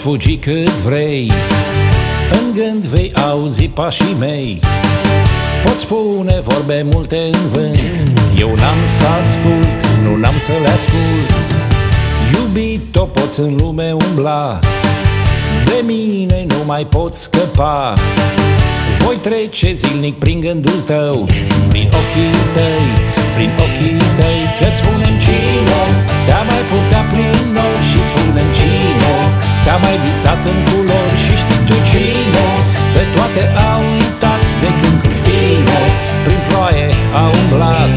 fugi cât vrei, în gând vei auzi pașii mei. Poți spune vorbe multe în vânt, eu n-am să ascult, nu n-am să le ascult. Iubito, poți în lume umbla, de mine nu mai pot scăpa. Voi trece zilnic prin gândul tău, prin ochii tăi, prin ochii tăi. Că spunem cine te-a mai purtat prin nori și spunem cine te-a mai visat în culori. Și știi tu cine pe toate a uitat de când cu tine prin ploaie a umblat.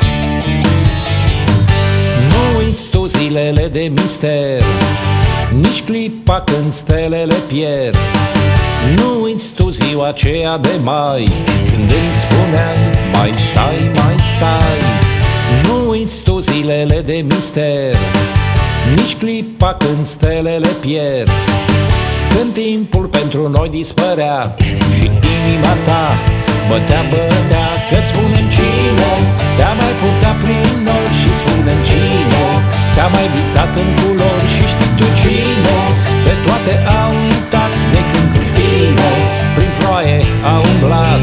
Nu uiți tu zilele de mister, nici clipa când stelele pierd. Nu uiți tu ziua aceea de mai, când îmi spuneai mai stai, mai stai. Nu uiți tu zilele de mister, nici clipa când stelele pierd. Când timpul pentru noi dispărea și inima ta bătea, bătea. Că spunem cine te-a mai purtat prin nori și spunem cine te-a mai visat în culori. Și știi tu cine pe toate a uitat de când cu tine prin ploaie a umblat.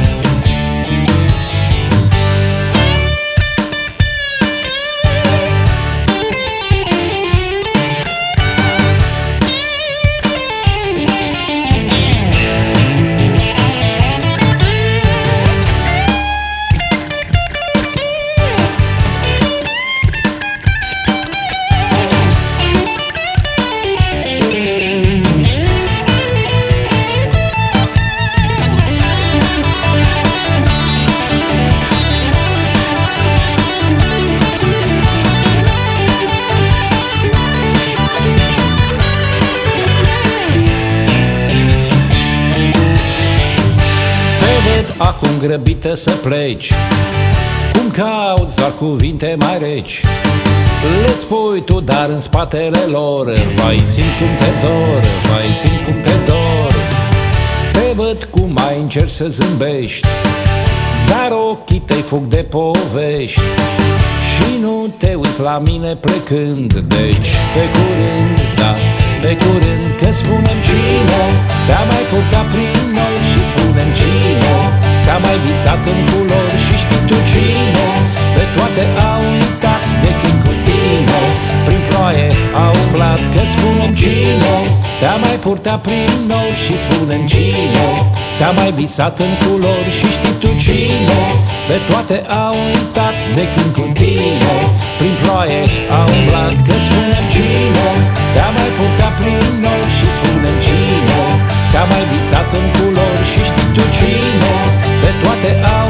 Acum grăbită să pleci, cum cauți doar cuvinte mai reci. Le spui tu, dar în spatele lor vai, simt cum te dor, vai, simt cum te dor. Te văd cum mai încerci să zâmbești, dar ochii tăi fug de povești. Și nu te uiți la mine plecând, deci pe curând, da, pe curând. Că spunem cine te-a mai purtat prin noi și spunem cine te-a mai visat în culori. Și știi tu cine pe toate a uitat de când cu tine prin ploaie a umblat. Că spunem cine te-a mai purtat prin noi și spunem cine te-a mai visat în culori. Și știi tu cine pe toate a uitat de când cu tine prin ploaie a umblat. Că spunem cine te-a mai purtat prin noi și spunem cine te-a mai visat în culori. Și știi tu cine pe toate a